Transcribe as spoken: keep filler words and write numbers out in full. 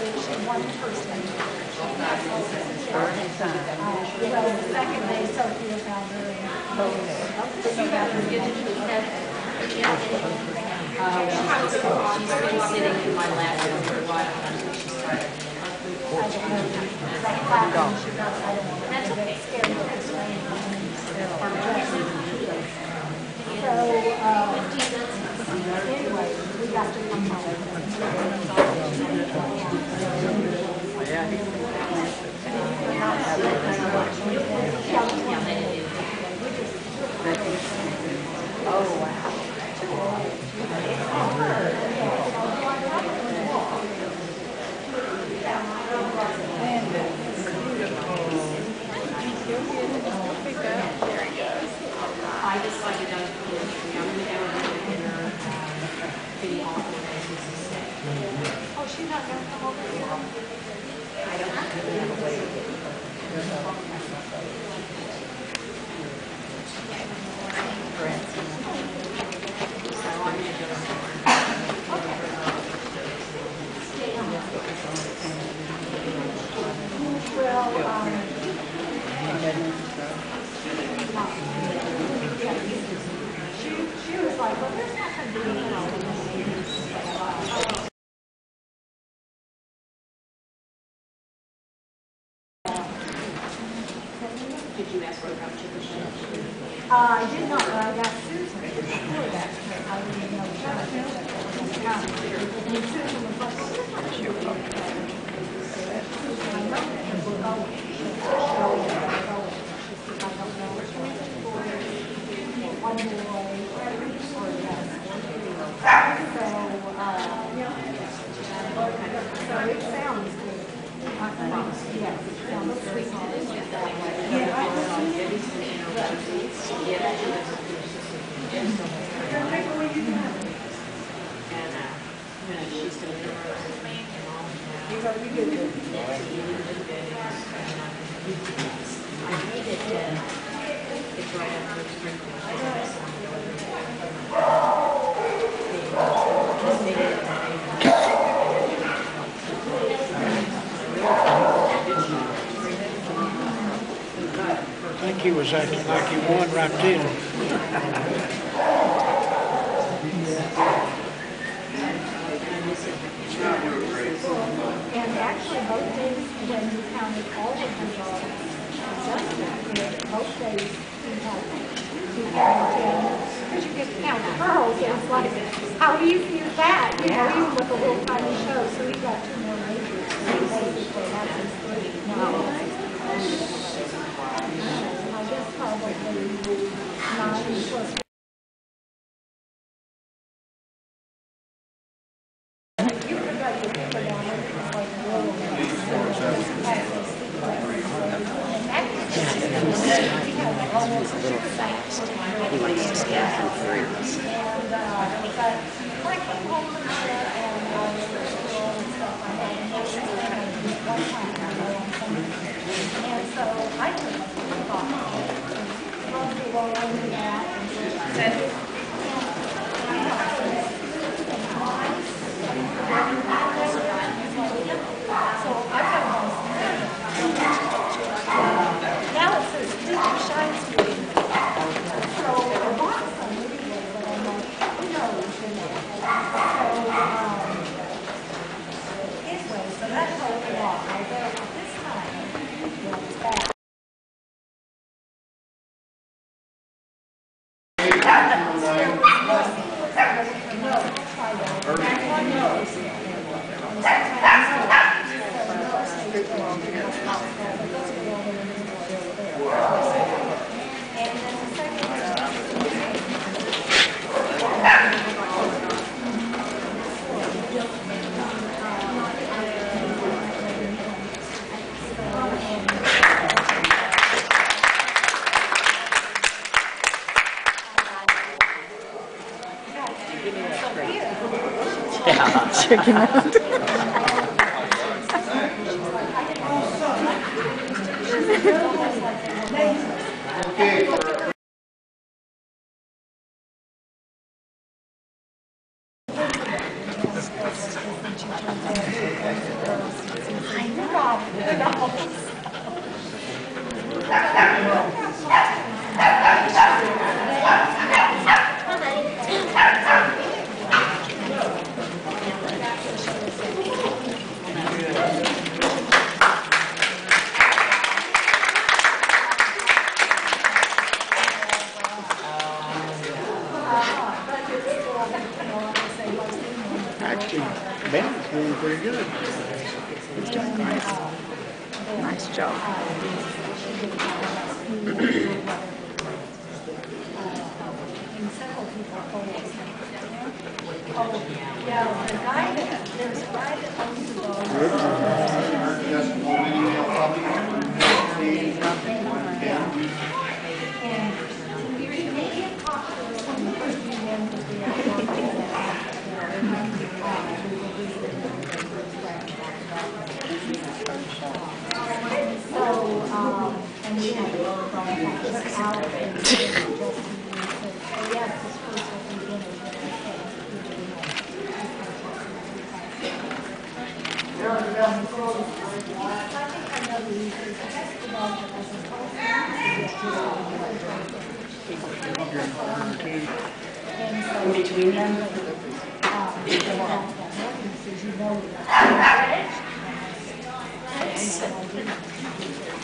she won the first day. Well, the second day, Sophia found her in so that was good. She's been sitting in my lap for a while until she started. I don't know. That clapping she does, I don't know. That's okay. Scared of this rain. So, um, anyway, we got to come home. Oh, wow. I decided I was going to come down to dinner, getting off the basis of stay. Oh, she's not going to come over here? I don't have to have a way to get So I'm going to go Well, um, she, she was like, well, there's not going to be anything else. Did you ask her about chicken shell? Uh, I did not, but I got Susan before that. I didn't know that. And Susan was like, oh, there's not sure. I know that we're going. She said, we're going. She said, I don't know. One boy or yes. So, uh, so it sounds good. Yes, it sounds sweet. Yeah, I She's going to do her You go, you do good. I need it to, it's right after the sprinkles. I think he was acting like he won right then. And actually, both days, when you counted all of the dogs, both days, you had two counted, because you get to count the girls, and it's like, how easy is that? You know, even with a little tiny show, so he got two more majors. So basically, that's his three. No. I guess probably nine plus. He likes to stay from three. And so I took now it says Disney Shine Street. So I bought some anyway, but I'm like, who knows? So, um, anyway, so that told me off. I go this time, well, it's bad. Yeah, checking out. Okay. pretty good. He's doing nice. Nice job. And several people told us. Oh, yeah, the guy that, there's a guy that owns the dog. And we can't talk to them when the first weekend because we are talking about so, um, and we had to go from just out and just, oh yes, this first will be dinner. I think I know the reason. That's the dog that wasn't called. And so, In between them? um, they have that notice, as you know, that.